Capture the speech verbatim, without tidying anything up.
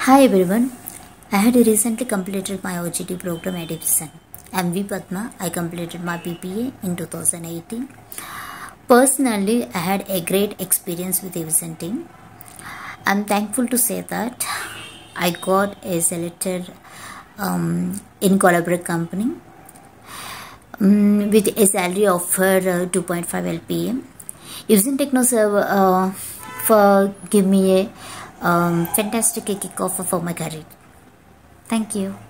Hi everyone, I had recently completed my O G T program at Ipsen. I'm V Padma. I completed my B B A in two thousand eighteen. Personally, I had a great experience with the Ipsen team. I'm thankful to say that I got a selected um, in Collabera company um, with a salary offer uh, two point five L P A. Ipsen Technoserve uh, for give me a um, fantastic kickoff for my career. Thank you.